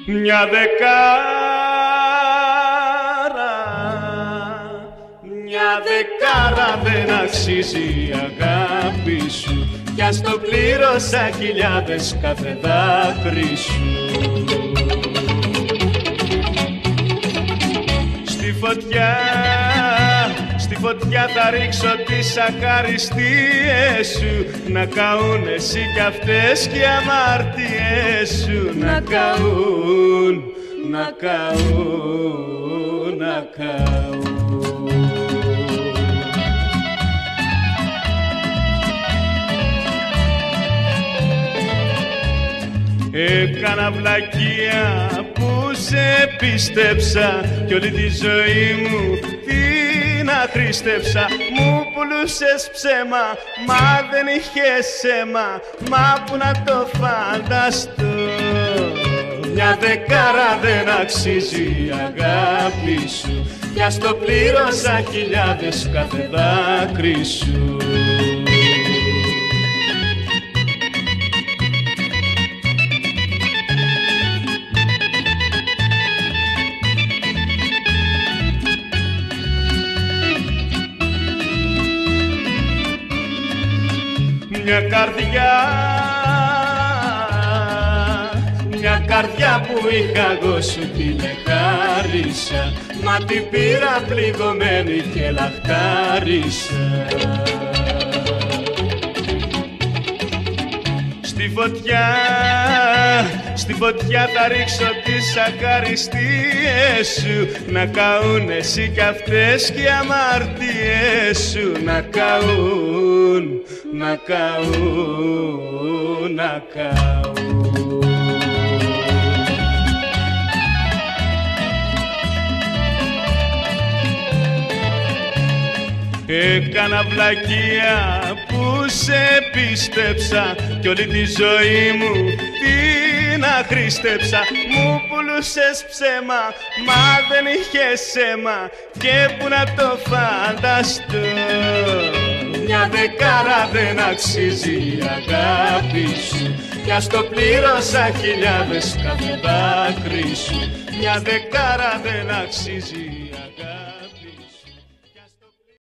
Μια δεκάρα δεν αξίζει η αγάπη σου, κι ας το πλήρωσα χιλιάδες κάθε δάκρυ σου. Στη φωτιά θα ρίξω τις αχαριστίες σου, να καούν εσύ κι αυτές κι οι αμαρτίες σου. Να καούν, να καούν, να καούν. Έκανα βλακεία που σε πίστεψα κι όλη τη ζωή μου την αχρήστεψα. Μου πουλούσες ψέμα, μα δεν είχες αίμα, μα που να το φανταστώ. Μια δεκάρα δεν αξίζει η αγάπη σου, κι ας το πλήρωσα χιλιάδες κάθε δάκρυ σου. Μια καρδιά που είχα εγώ σου την εχάρισα, μα την πήρα πληγωμένη και λαχτάρισα. Στη φωτιά θα ρίξω τις αχαριστίες σου, να καούν εσύ κι αυτές κι οι αμαρτίες σου. Να καούν, να καούν, να καούν. Έκανα βλακεία που σε πίστεψα κι όλη τη ζωή μου την αχρήστεψα. Μου πουλούσες ψέμα, μα δεν είχες αίμα, και που να το φανταστώ. Μια δεκάρα δεν αξίζει η αγάπη σου, κι ας το πλήρωσα χιλιάδες κάθε δάκρυ σου. Μια δεκάρα δεν αξίζει η αγάπη σου.